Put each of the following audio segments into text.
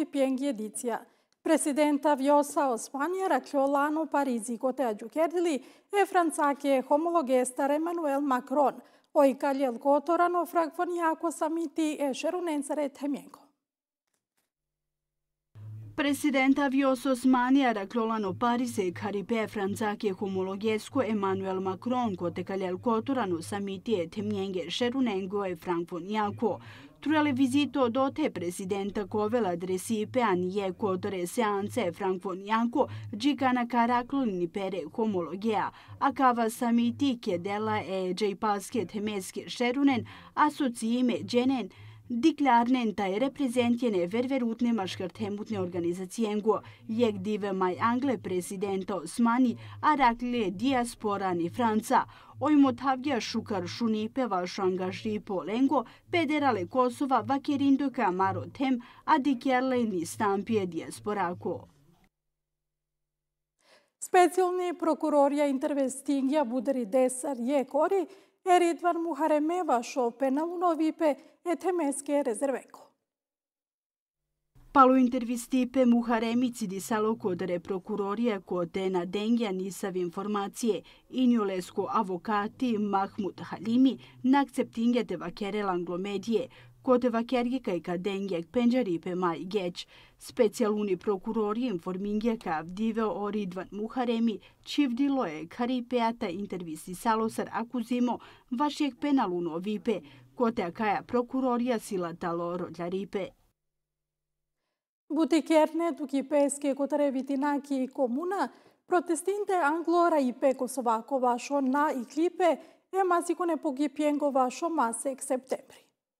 Nevipe ediția. Presidenta Vjosa Osmania raclolano Parisi 𝐫𝐭𝐤𝐥𝐢𝐯 e Franțache homologester Emmanuel Macron. Oi Caliel Cotorano Francfoniaco Samiti e Șerunențere Temienco. Presidenta Vjosa Osmania raclolano Parisi 𝐫𝐵 Franțache homologester Emmanuel Macron 𝐫𝐭𝐤𝐥𝐢𝐯 Cotorano Samiti e Temienche Șerunenco e Francfoniaco. Trule vizito dote presidenta Covel adresipe anie cotore seanze Francfoniaco gicana caracluni pere homologea. Acava samiti chiedela e 𝐫𝐵 temeske Șerunen asociime genen Diklarnen taj reprezentjene ververutne maškartemutne organizacijengo, jek dive maj Angle presidenta Osmani, a rakle diasporani Franca. Ojmotavja šukar šunipe vaš angaži polengo, pederale Kosova vakerindo kamaro tem, a dikjerle ni stampije diasporako. Specijalni prokurorja intervestingja buderi desar je kori, Eridvan Muharemeva šo penalu Nevipe e temeske rezerveko. Palu intervistipe Muharemici di salo kodere prokurorie kote na dengja nisav informacije injolesko avokati Mahmud Halimi na akceptinge te vakere langlomedije, kote vakerje kaj ka dengjek penjaripe maj geç. Specijaluni prokurori informingje ka avdive Eridvan Muharemi čivdilo je karipeata intervisi salosar akuzimo vašjek penalu Nevipe, kote akaja prokuroria silatalo rodljaripe. Butikerne dukipeske kotare vitinaki komuna, protestinte anglo-raipe Kosovako vašo na i klipe e masikone pogipiengo vašo masek septembri.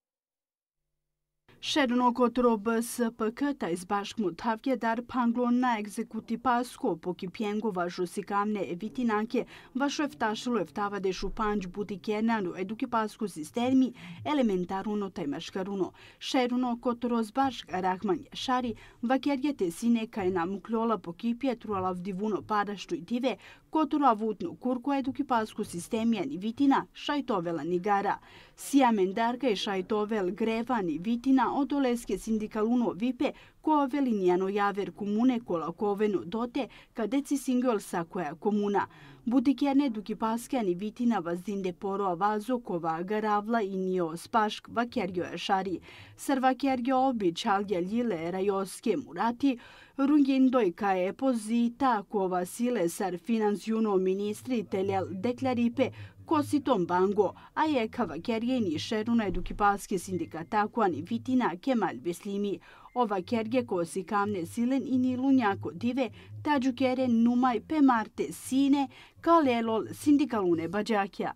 Šerno kotro BSPK ta izbašk mutavke dar panglon na egzekuti pasko pokipiengo vašo sikamne evitinake vašo eftašilo eftava de šupanj butikernanu eduki pasko sistemi elementaruno taj maškaruno. Šerno kotro zbašk Rahman Jašari vakerjete sine kaj namuklola pokipje truala vdivuno padaštu i dive kotro avutno kurko eduki pasko sistemija ni vitina šajtovela nigara. Siamendarka i šajtovel greva ni vitina odoleske sindikaluno Vipe kovelinjano javer komune kola koveno dote kadeci singol sakoja komuna. Butikerne dukipaske ani vitina vazdinde poro avazo kova garavla i nio spašk vakerjo Jašari. Sar vakerjo obi čalja ljile rajoske murati, rungindoj ka je pozita kova sile sar finansjuno ministri teljal deklaripe Kositom bango, a je kavakerjeni šeruna edukipaske sindikata ani vitina Kemal Beslimi. Ova kerge kosi kamne silen i nilunjako dive, tađukere numaj pemarte sine, kalelol sindikalune bađakja.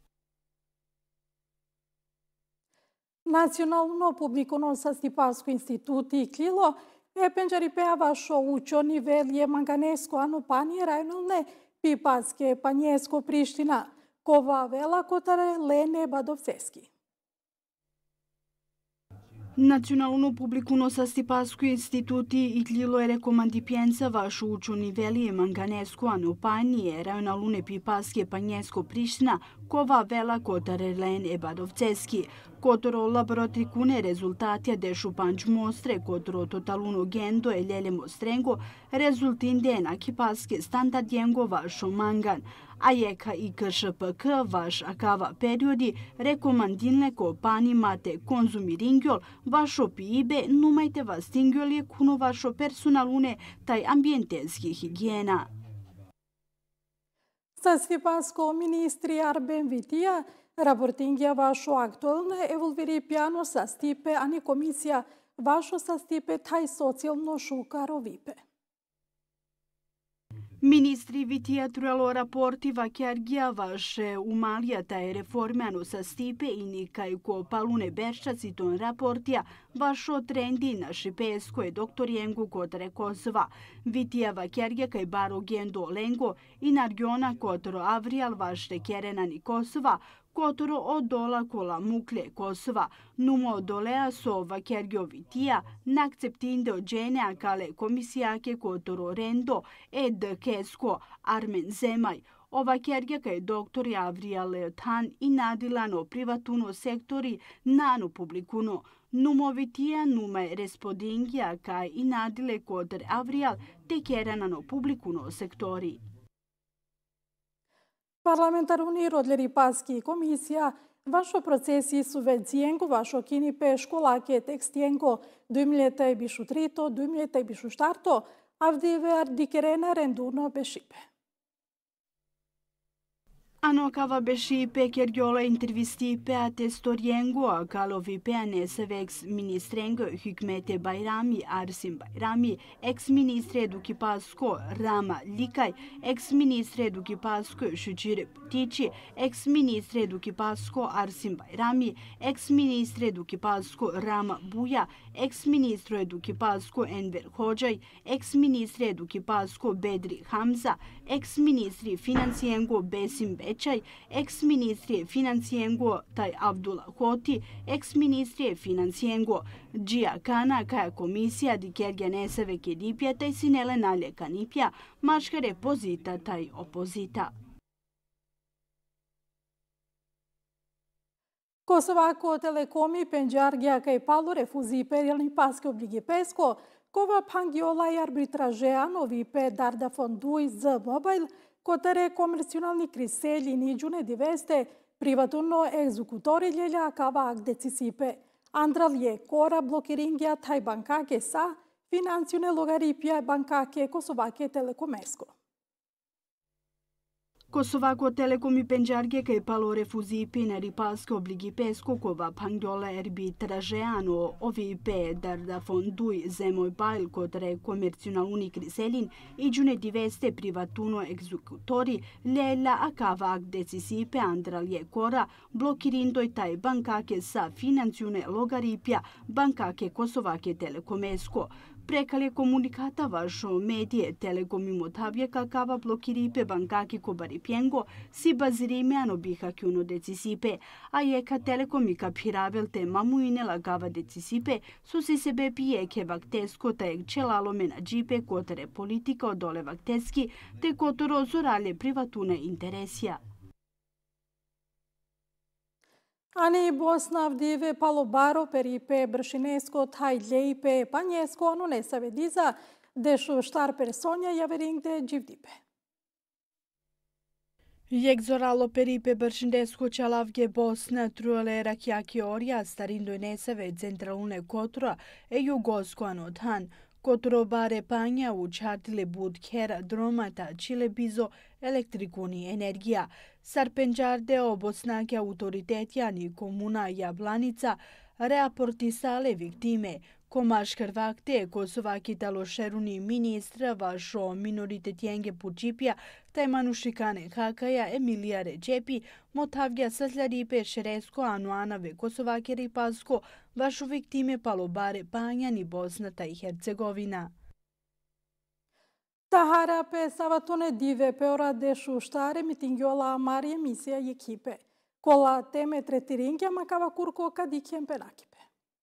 Nacionalno publikono sa Stipasko instituti klilo e penđaripea vašo učo nivel je manganesko anopanje rajnolne pipaske panjesko Priština. Kova vela kotare Lene Badovceski. Nacionalno publikuno sa Stipasko instituti i tlilo je rekomandipijenca vašu uču niveli manganesko anopanje rajnalune pipaske panjesko Priština kova vela kotare Lene Badovceski. Kotoro laboratrikune rezultatja dešu panč mostre kotoro totaluno gendo e ljele mostrengo rezultinde na kipaske standardjengo vašo mangan. A jeka i KŠPK vaš akava periodi rekomandinle ko pani mate konzumiringjol vašo piibe numajte vas tingjolje kuno vašo personalune taj ambientelski higijena. Sa Stipasko ministri Arben Vitija raportingja vašo aktualne evolviri piano sa stipe ani komisija vašo sa stipe taj socijalno šukaro Vipe. Ministri Vitija truelo raporti vakergija vaše umalija taj reformano sa stipe i nikaj ko palune berščaci ton raportija vašo trendi na šipesko je doktorijengu kotare Kosova. Vitija vakergija kaj baro gendo lengo i nargiona kotaro avrijal vašte kerenani Kosova kotoro od dola kola mukle Kosova, numo dolea so vakergjo Vitija, nakceptinde od džene kale komisijake kotoro rendo ed kesko Armen Zemaj. Ova kergja kaj doktori Avrijal Tan i nadilano privatuno sektori nano publikuno. numovitia nume respondingia ca inadile coter avrial te kerano publicuno sektori. Parlamentaruni rodleri paski komisija vašo procesi subvencijengo vašo kinipe školake tekstijengo 2023-2024 avdiver dikerena renduno bešipe. Ano cava bešipe kergiola intervistipe a testoriengo a Nevipe ex-ministrengo hükümete Bayrami Arsim Bayrami, ex-ministre duki pasko Rama Likay, ex-ministre duki pasko Şucir Tici, ex-ministre duki pasko Arsim Bayrami, ex-ministre duki pasko Rama Buya, ex-ministre duki pasko Enver Hoxhay, ex-ministre duki pasko Bedri Hamza, ex-ministri financiengo Besim Beçay, ex-ministri financiengo Tay Abdullah Hoti, ex-ministri financiengo Gia Kana kaja komisija di 𝐫𝐭𝐤𝐥𝐥𝐸 kedipja taj sinele nalje kanipja, maškare pozita taj opozita. Kosovako telekomi penjargja kaj palo refuzi perijalni paske obligi pesko, kova pangiola i arbitražea Nevipe darda fondui 𝐫𝐵 kotere komercionalni kriselji niđune diveste privatuno egzekutori ljelja kava decisipe. Andral je kora blokiringja taj bankake sa financione logaripja bankake Kosovake telekomesko. Kosovako telekomi penjargje kaj palo refuzi pinari paske obligi pesko kova pangiola arbitražeano Nevipe darda fondui 𝐫𝐵 kotere komercionalni kriselin iđune diveste privatuno egzekutori ljelja akava decisipe andral je kora blokirindoj taj bankake sa financione logaripja bankake Kosovake telekomesko. Prekale komunikata vašo medije telekomi motavje kakava blokiripe bankaki kobaripiengo si bazirimeano bihakiuno decisipe, a jeka telekomi kapiravel te mamuine lagava decisipe su si sebe pijeke vaktesko ta čelalo menadžipe kotere politika odole vakteski te kotoro zorale privatune interesija. Ani Bosna avdive palobaro peripe bršinesko taj ljejipe panjesko anu nesavediza dešu štar personja javeringde 𝐵𝐷𝐓𝐿. Jegzoralo peripe bršindesko čalavge Bosna truale rakjaki orja starindo nesave centralune kotura jugosko anothan. Koturo bare panja učartile bud kera dromata čile bizo elektrikuni energija. Sar penjarde obosnake autoritetjani komuna Jablanica reaportisale viktime. Komaškar vakte Kosovaki talošeruni ministra vašo minoritetjenge pučipja taj manušikane hakaja Emilija Recepi motavgja saslaripe šeresko anuanave Kosovake ripasko vašo viktime palobare panjani Bosna taj Hercegovina. Tahara pe savatone dive pe ora dešu štare mitingiola mari emisija ekipe. Kola teme tretiringja makava kurko kadikjem penakipe.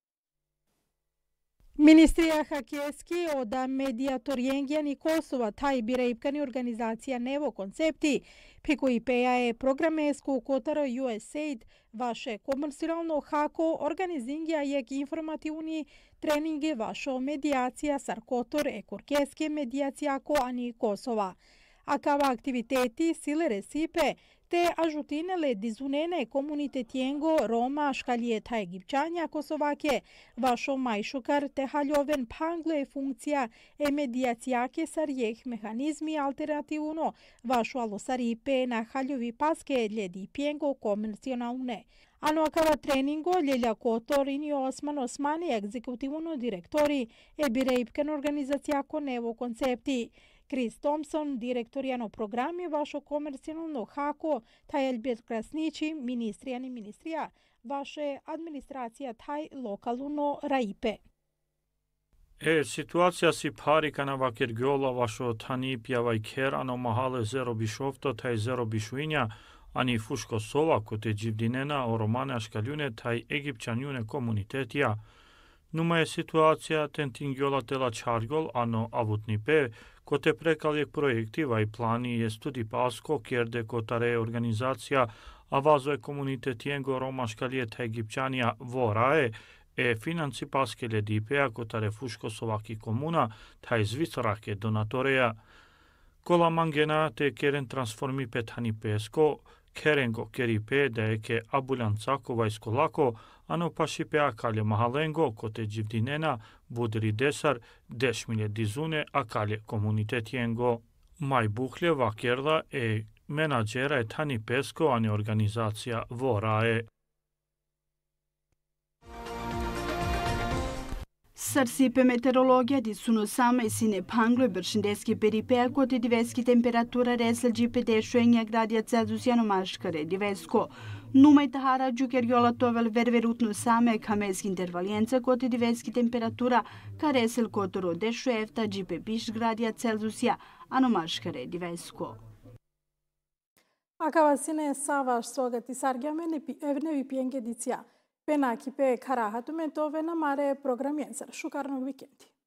Ministrija Hakeski oda medijatorjengjani Kosova taj birejpkani organizacija Nevo koncepti, piko IPA je programesku kotara USAID vaše komercijalno hako organizingja jek informativni treninge vašo medijacija sar kotor ekurkeske medijacijako ani Kosova. Akava aktiviteti sile resipe te ajutinele dizunene komunitetjengo Roma škalje taj Egipćanja Kosovake vašo majšukar te haljoven pangle funkcija medijacijake sar jeh mehanizmi alternativno vašo alosaripe na haljovi paske ljedi pjengo komercionalne. Ano akava treningo ljelja kotor ini Osmani egzekutivno direktori birejpken organizacijako Nevo koncepti. Chris Thompson, direktorijano programi vašo komercijalno hako, taj Elbet Krasnići, ministrija, vaše administracija taj lokalno raipe. Situacija si parika na vakirgjola vašo tanipja vajker ano mahale zero bišofto taj zero bišuinja, ani fuško sova kote 𝐵𝐷𝐓 oromane škaljune taj egipćanjune komunitetija. Numa je situacija tentingjola tela čargol ano avutnipe, kote prekaljeg projektiva i plani je studi pasko kjerde kotare organizacija a vazo je komunitetjengo Roma škalje ta Egipćanija vorae, e financipaskele Nevipe kotare fushko Slovaki komuna taj Zvicrake donatoreja. Kola mangena te keren transformi petani pesko, kerengo keripe da eke abulantsako vajskolako, ano pashipe akalje mahalengo kote Gjivdinena budri desar dešmilje dizune akalje komunitetijengo. Maj Buhljeva kerla e menadžera je tani pesko, a ne organizacija voraje. Sărsipe meteorologia di suno sama e sine panglo e bërshëndesje peripea kote diverski temperatura resel gjipe 𝐫𝐭𝐤𝐥𝐢𝐯 maškare divesko. Numai tahara gjukërjolla tovel ververut në same kameski intervaljenca kote diverski temperatura ka resel kotoro 𝐫𝐿 gjipe 𝐵𝐵 ano maškare divesko. Akavasine savaş sogati sargyame Nevipe ediția. Penaki pe Karahatumento vena mare programiențăr. Șucarnog weekendi.